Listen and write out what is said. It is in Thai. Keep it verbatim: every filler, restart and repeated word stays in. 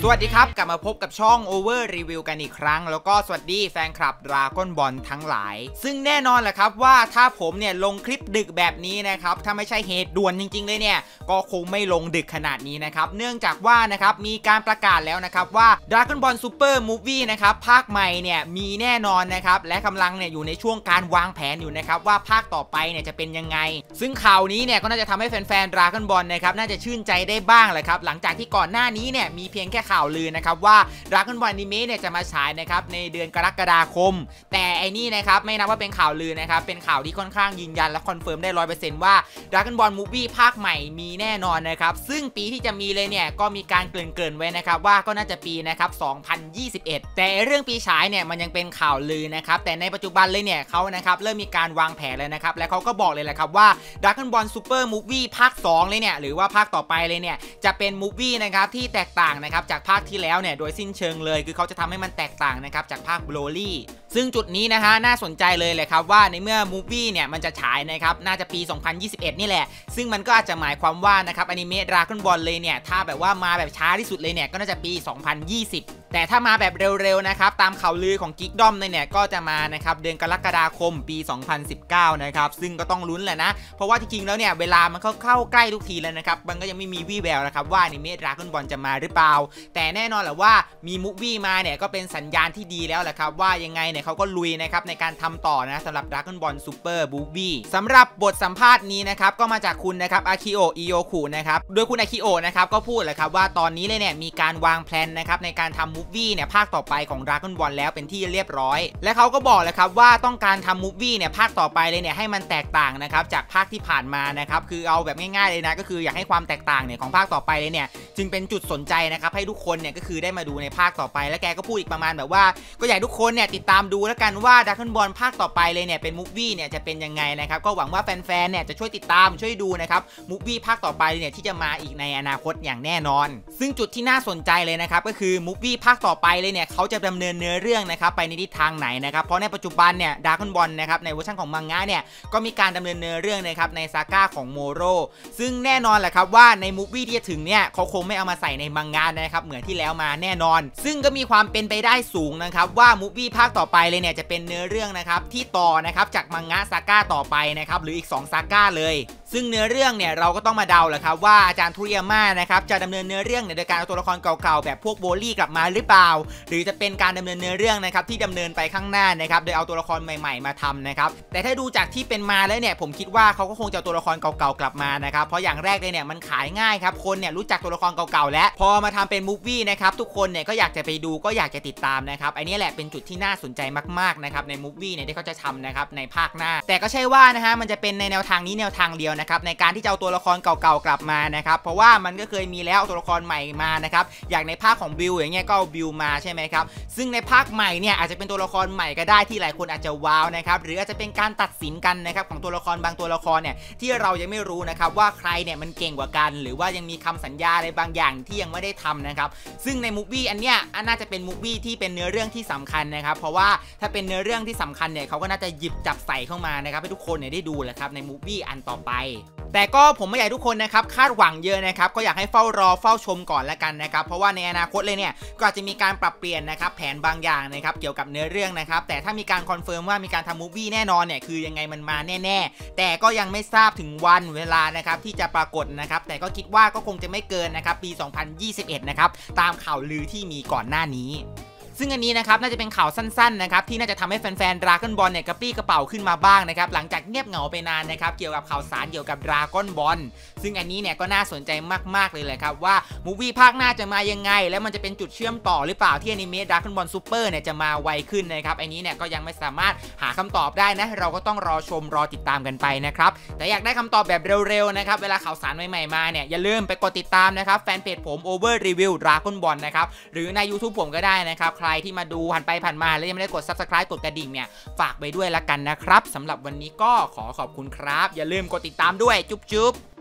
สวัสดีครับกลับมาพบกับช่อง Over Review กันอีกครั้งแล้วก็สวัสดีแฟนคลับ Dragon Ball ทั้งหลายซึ่งแน่นอนแหละครับว่าถ้าผมเนี่ยลงคลิปดึกแบบนี้นะครับถ้าไม่ใช่เหตุด่วนจริงๆเลยเนี่ยก็คงไม่ลงดึกขนาดนี้นะครับเนื่องจากว่านะครับมีการประกาศแล้วนะครับว่า Dragon Ball Super Movie นะครับภาคใหม่เนี่ยมีแน่นอนนะครับและกำลังเนี่ยอยู่ในช่วงการวางแผนอยู่นะครับว่าภาคต่อไปเนี่ยจะเป็นยังไงซึ่งข่าวนี้เนี่ยก็น่าจะทำให้แฟนๆ Dragon Ball นะครับน่าจะชื่นใจได้บ้างแหละครับหลังจากที่ก่อนหน้านี้เนี่ยมีเพียงแค่ข่าวลือนะครับว่า Dragon Ball Anime เนี่ยจะมาฉายนะครับในเดือนกรกฎาคมแต่ไอ้นี่นะครับไม่นับว่าเป็นข่าวลือนะครับเป็นข่าวที่ค่อนข้างยืนยันและคอนเฟิร์มได้ ร้อยเปอร์เซ็นต์ ว่า Dragon Ball Movie ภาคใหม่มีแน่นอนนะครับซึ่งปีที่จะมีเลยเนี่ยก็มีการเกริ่นๆไว้นะครับว่าก็น่าจะปีนะครับสองพันยี่สิบเอ็ดแต่เรื่องปีฉายเนี่ยมันยังเป็นข่าวลือนะครับแต่ในปัจจุบันเลยเนี่ยเขานะครับเริ่มมีการวางแผนเลยนะครับและเขาก็บอกเลยแหละครับว่า Dragon Ball Super Movie ภาคสองเลยเนี่ยหรือว่าภาคต่อไปเลยเนี่ยจะเป็นมูฟวี่นะครับที่แตกต่างนะครับจากภาคที่แล้วเนี่ยโดยสิ้นเชิงเลยคือเขาจะทำให้มันแตกต่างนะครับจากภาค Broly ซึ่งจุดนี้นะฮะน่าสนใจเลยเลยครับว่าในเมื่อมูฟวี่เนี่ยมันจะฉายนะครับน่าจะปีสองพันยี่สิบเอ็ดนี่แหละซึ่งมันก็อาจจะหมายความว่านะครับอนิเมะ Dragon Ball เลยเนี่ยถ้าแบบว่ามาแบบช้าที่สุดเลยเนี่ยก็น่าจะปีสองพันยี่สิบแต่ถ้ามาแบบเร็วๆนะครับตามข่าวลือของ Geekdom เนี่ยก็จะมานะครับเดือนกรกฎาคมปีสองพันสิบเก้านะครับซึ่งก็ต้องลุ้นแหละนะเพราะว่าจริงๆแล้วเนี่ยเวลามันเข้าเข้าใกล้ทุกทีแล้วนะครับมันก็ยังไม่มีวี่แววนะครับว่าอนิเมะ Dragon Ball จะมาหรือเปล่าแต่แน่นอนแหละว่ามีมูฟวี่มาเนี่ยก็เป็นสัญญาณที่ดีแล้วแหละครับว่ายังไงเนี่ยเขาก็ลุยนะครับในการทำต่อนะสำหรับ Dragon Ball Super Movie สำหรับบทสัมภาษณ์นี้นะครับก็มาจากคุณนะครับอาคิโอะอิโยคุนะครับโดยคุณอาคิโอะนะครับก็พูดแหละครับว่าตอนนี้เลยเนี่ยมีการวางแผนนะครับในการทำมูฟวี่เนี่ยภาคต่อไปของ Dragon Ball แล้วเป็นที่เรียบร้อยและเขาก็บอกเลยครับว่าต้องการทำมูฟวี่เนี่ยภาคต่อไปเลยเนี่ยให้มันแตกต่างนะครับจากภาคที่ผ่านมานะครับคือเอาแบบง่ายๆเลยนะก็คืออยากให้ความแตกต่างเนี่ยของภาคต่อไปเลยเนี่ยจึงเป็นจุดสนใจนะครับให้ทุกคนเนี่ยก็คือได้มาดูในภาคต่อไปและแกก็พูดอีกประมาณแบบว่าก็อยากทุกคนเนี่ยติดตามดูแล้วกันว่า Dragon Ball ภาคต่อไปเลยเนี่ยเป็นมูฟวี่เนี่ยจะเป็นยังไงนะครับก็หวังว่าแฟนๆเนี่ยจะช่วยติดตามช่วยดูนะครับมูฟวี่ภาคต่อไปเนี่ยที่จะมาอีกในอนาคตอย่างแน่นอนซึ่งจุดที่น่าสนใจเลยนะครับก็คือมูฟวี่ภาคต่อไปเลยเนี่ยเขาจะดำเนินเนื้อเรื่องนะครับไปในทิศทางไหนนะครับเพราะในปัจจุบันเนี่ย Dragon Ball นะครับในเวอร์ชันของมังงะเนี่ยก็มีการดำเนินเนื้อเรื่องนะครับในซาก้าของโมโรซึ่งแน่นอนแหละครับว่าในมูฟวี่ที่จะถึงเนี่ยเขาคงไม่เอามาใส่ในมังงะนะครับเหมือนที่แล้วมาแน่นอนซึ่งก็มีความเป็นไปได้สูงนะครับว่ามูฟวี่ภาคต่อไปเลยเนี่ยจะเป็นเนื้อเรื่องนะครับที่ต่อนะครับจากมังงะซาก้าต่อไปนะครับหรืออีกสองซาก้าเลยซึ่งเนื้อเรื่องเนี่ยเราก็ต้องมาเดาแหละครับว่าอาจารย์ทุริยาม่านะครับจะดำเนินเนื้อเรื่องเนี่ยโดยการเอาตัวละครเก่าๆแบบพวกโบลี่กลับมาหรือเปล่าหรือจะเป็นการดำเนินเนื้อเรื่องนะครับที่ดำเนินไปข้างหน้านะครับโดยเอาตัวละครใหม่ๆมาทำนะครับแต่ถ้าดูจากที่เป็นมาแล้วเนี่ยผมคิดว่าเขาก็คงจะเอาตัวละครเก่าๆกลับมานะครับเพราะอย่างแรกเลยเนี่ยมันขายง่ายครับคนเนี่ยรู้จักตัวละครเก่าๆแล้วพอมาทำเป็นมูฟวี่นะครับทุกคนเนี่ยก็อยากจะไปดูก็อยากจะติดตามนะครับอันนี้แหละเป็นจุดที่น่าสนใจมากๆนะครับในมูฟวี่เนี่ยที่เขาจะทำนะครับในภาคหน้าแต่ก็ใช่ว่านะฮะมันจะเป็นในแนวทางนี้แนวทางเดียวนะครับในการที่จะเอาตัวละครเก่าๆกลับมานะครับเพราะว่ามันก็เคยมีแล้วตัวละครใหม่มานะครับอย่างในภาคของบิลอย่างเงี้ยก็เอาบิลมาใช่ไหมครับซึ่งในภาคใหม่เนี่ยอาจจะเป็นตัวละครใหม่ก็ได้ที่หลายคนอาจจะว้าวนะครับหรืออาจจะเป็นการตัดสินกันนะครับของตัวละครบางตัวละครเนี่ยที่เรายังไม่รู้นะครับว่าใครเนี่ยมันเก่งกว่ากันหรือว่ายังมีคำสัญญาอะไรบางอย่างที่ยังไม่ได้ทำนะครับซึ่งในมูฟวี่อันเนี้ยน่าจะเป็นมูฟวี่ที่เป็นเนื้อเรื่องที่สำคัญนะครับเพราะว่าถ้าเป็นเนื้อเรื่องที่สำคัญเนี่ยเขาก็น่าจะหยิบจับใส่เข้ามานะครับให้ทุกคนเนี่ยได้ดูแหละครับในมูฟวี่อันต่อไปแต่ก็ผมไม่อยากให้ทุกคนนะครับคาดหวังเยอะนะครับก็อยากให้เฝ้ารอเฝ้าชมก่อนแล้วกันนะครับเพราะว่าในอนาคตเลยเนี่ยก็อาจจะมีการปรับเปลี่ยนนะครับแผนบางอย่างนะครับเกี่ยวกับเนื้อเรื่องนะครับแต่ถ้ามีการคอนเฟิร์มว่ามีการทำมูฟวี่แน่นอนเนี่ยคือยังไงมันมาแน่ๆแต่ก็ยังไม่ทราบถึงวันเวลานะครับที่จะปรากฏนะครับแต่ก็คิดว่าก็คงจะไม่เกินนะครับปีสองพันยี่สิบเอ็ดนะครับตามข่าวลือที่มีก่อนหน้านี้ซึ่งอันนี้นะครับน่าจะเป็นข่าวสั้นๆนะครับที่น่าจะทำให้แฟนๆ Dragon Ball เนี่ยกระปี้กระเป๋าขึ้นมาบ้างนะครับหลังจากเงียบเหงาไปนานนะครับเกี่ยวกับข่าวสารเกี่ยวกับ Dragon Ball ซึ่งอันนี้เนี่ยก็น่าสนใจมากๆเลยแหละครับว่ามูฟวี่ภาคหน้าจะมายังไงแล้วมันจะเป็นจุดเชื่อมต่อหรือเปล่าที่อนิเมะ Dragon Ball Super เนี่ยจะมาไวขึ้นนะครับอันนี้เนี่ยก็ยังไม่สามารถหาคำตอบได้นะเราก็ต้องรอชมรอติดตามกันไปนะครับแต่อยากได้คำตอบแบบเร็วๆนะครับเวลาข่าวสารใหม่ๆมาเนี่ยอย่าลืมไปกดติดตามนะครับแฟนเพจผม Over Review Dragon Ball นะครับหรือใน YouTube ผมก็ได้นะครับใครที่มาดูผ่านไปผ่านมาแล้วยังไม่ได้กด Subscribe กดกระดิ่งเนี่ยฝากไปด้วยละกันนะครับสำหรับวันนี้ก็ขอขอบคุณครับอย่าลืมกดติดตามด้วยจุ๊บๆ